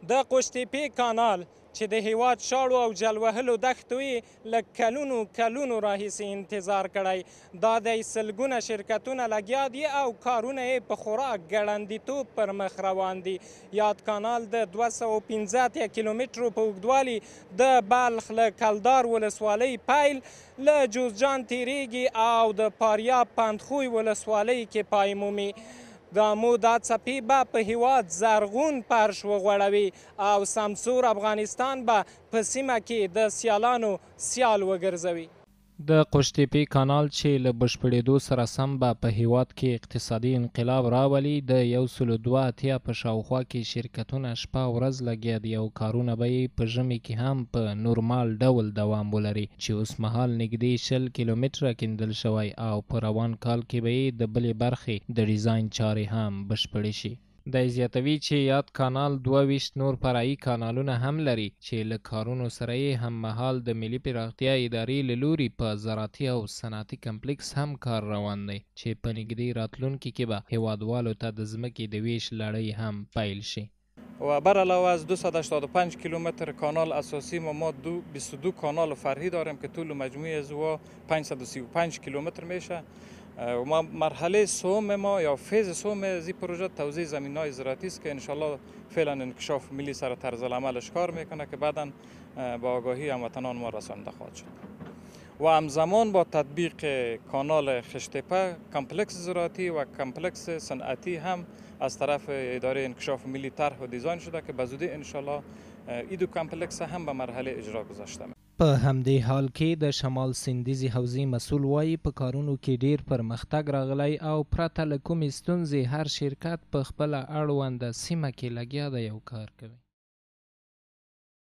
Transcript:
د قوشتېپې کانال چې د هیواد شاړو او جل وهلو دښتو یې له کلونو راهیسې انتظار کړی. دا دی سلګونه شرکتونه لګیا دي او کارونه یې په خورا ګړندیتوب پر مخ روان دي. یاد کانال د 215 کیلومترو په اوږدوالي د بلخ له کلدار ولسوالۍ پیل له جوزجان تیریږي او د فاریاب پندخوی ولسوالۍ کې پای مومي. د آمو دا څپې به په هیواد زرغون فرش وغوړوي او سمسور افغانستان به په سیمه کې د سیالانو سیال وګرځوي. د قوشتېپې کانال چې له بشپړېدو سره سم به په هیواد کې اقتصادي انقلاب راولي. د 182 په شاوخوا کې شرکتونه شپه ورځ لګیا دي او کارونه به یې په ژمي کې هم په نورمال ډول دوام ولري چې اوس مهال نږدې 20 کیلومتره کیندل شوی او په روان کال کې به یې د بلې برخې د ډیزاین چارې هم بشپړې شي. دی زیاتوي چې یاد کانال 22 نور فرعي کانالونه هم لري چې له کارونو سره یې هم مهال د ملي پراختیا ادارې له لوري په زراعتي او صنعتي کمپلیکس هم کار روان دی چې په نږدې راتلونکي کې به هیوادوالو ته د ځمکې د ویش لړۍ هم پیل شي. و بر علاوه از 285 کیلومتر کانال اساسی ما 22 کانال فرعی داریم که طول مجموعی از او 535 کیلومتر میشه. و ما مرحله سوم ما یا فیز سوم از این پروژه توزیع زمین‌های زراعتی است که انشالله فعلا انکشاف ملی سر طرز العملش کار میکنه که بعدا با آگاهی هموطنان ما رسانده خواهد شد. و همزمان با تطبیق کانال خشتپه کمپلکس زراعتی و کمپلکس صنعتی هم از طرف اداره انکشاف ملی طرح و دیزاین شده که به زودی انشالله این دو کمپلکس هم به مرحله اجرا گذاشته. په همدې حال کې د شمال سیندیزي حوزې مسؤل وایي په کارونو کې ډیر پرمختګ راغلی او پرته له کومې ستونزې هر شرکت په خپله اړونده سیمه کې لګیا دی او کار کوي.